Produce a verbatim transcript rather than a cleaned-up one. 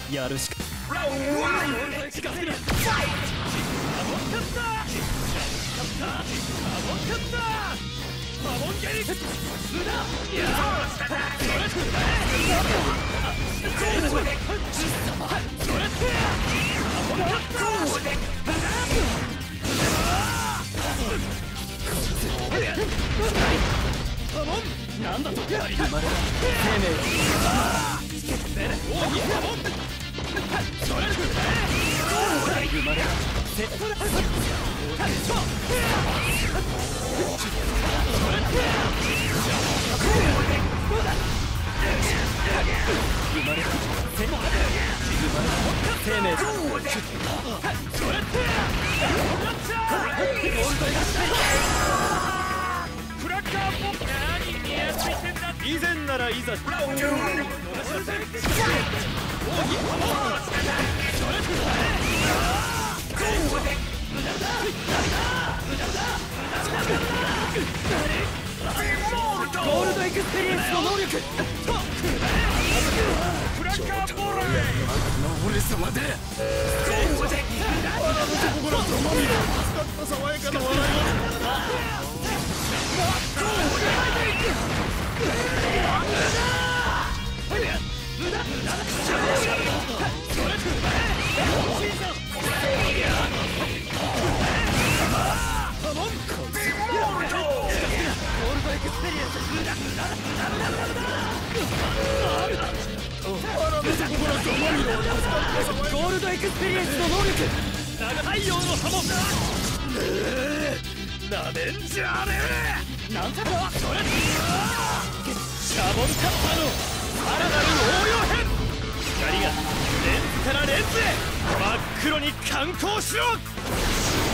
やるしか。近づくな。マモン蹴り無駄。いやそれそれなんだとやり生まれた生命おいマモンそれ生まれたセットだ生まれた生命生命クラッカーポップ何にやついてんだ以前ならいざゴールドエクスペリエンスの能力クラッカーボール俺様で爽やかな笑いゴールドエクスペリエンスの能力長太陽の波紋なめんじゃねえなんとかそれシャボンカッターのさらなる応用編光がレンズからレンズへ真っ黒に観光しろ